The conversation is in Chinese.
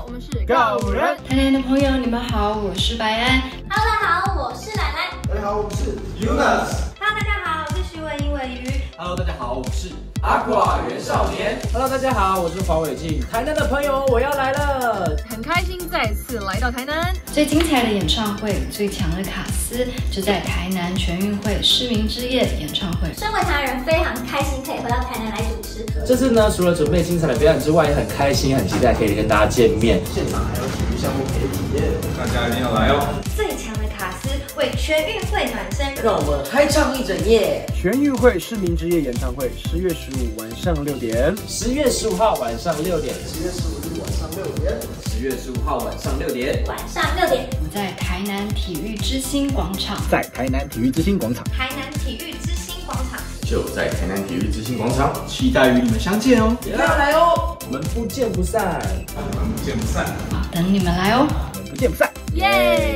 我们是告五人。 台南的朋友，你们好，我是白安。 Hello， 大家好，我是奶奶。 大家好，我是 Yunas。 Hello， 大家好，我是徐伟英伟瑜。 Hello， 大家好，我是阿瓜袁少年。 Hello， 大家好，我是黄伟晋。台南的朋友，我要来了， 很开心再次来到台南。 最精彩的演唱会，最强的卡司，就在台南全运会市民之夜演唱会。 身为台南人，非常开心可以回到台南来主持。 这次呢，除了准备精彩的表演之外，也很开心、很期待可以跟大家见面。 现场还有体育项目可以体验， 大家一定要来哦！ 最强的卡司为全运会暖身， 让我们嗨唱一整夜。 全运会市民之夜演唱会，10月15晚上6点 ，10月15号晚上6点 10月15日晚上6点 ，10月15号晚上6点， 晚上6点， 我们在台南体育之星广场， 在台南体育之星广场， 台南体育之星广场， 就在台南体育之星广场，期待与你们相见哦！ 要来哦， 我们不见不散， 我们不见不散。 好，等你们来哦， 我们不见不散， 耶！